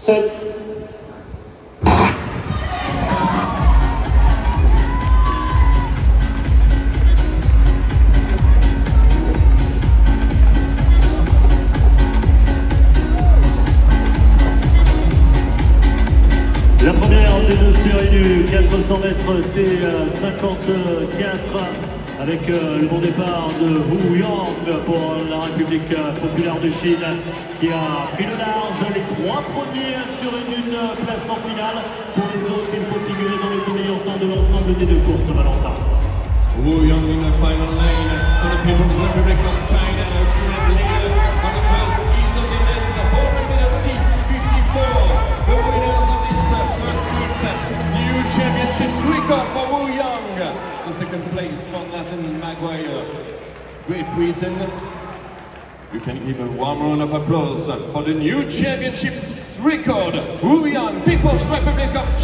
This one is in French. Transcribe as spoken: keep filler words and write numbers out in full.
sept. La première des deux séries du quatre cents mètres T cinquante-quatre avec euh, le bon départ de Wu Yang pour la République populaire de Chine qui a pris le large, les trois premiers sur une, une place en finale. Pour les autres, il faut figurer dans les deux meilleurs temps de l'ensemble des deux courses, Valentin. Wu Yang in the final lane for the People's Republic of China, current leader on the first skis of the men's four hundred meters T fifty-four. The winners of this first heat, new championships record for Wu Yang. The second place for Nathan, Maguire, Great Britain. You can give a warm round of applause for the new championships record, Wu Yang.